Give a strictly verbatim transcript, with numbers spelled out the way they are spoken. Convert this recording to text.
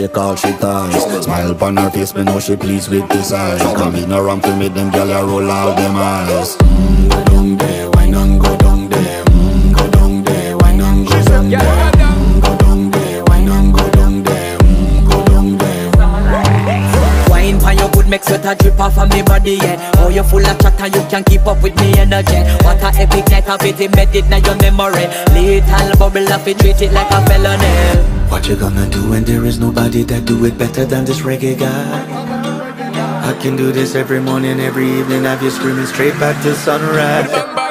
She call she ties. Smile upon her face, me know she pleased with this eyes. Come in around to make them gyal a roll out them eyes. Mm, go down there, wine and go down there. Mm, go down there, wine and go down there. Mm, go down there, wine and go down there. Mm, go down there. Wine pan your good make sweat a drip off of me body, yeah. Oh, you full of chatter, you can keep up with me energy. What a epic night of it, embedded in your memory. Little bubble of it, treat it like a felony. What you gonna do when there is nobody that do it better than this reggae guy? I can do this every morning, every evening, have you screaming straight back to sunrise.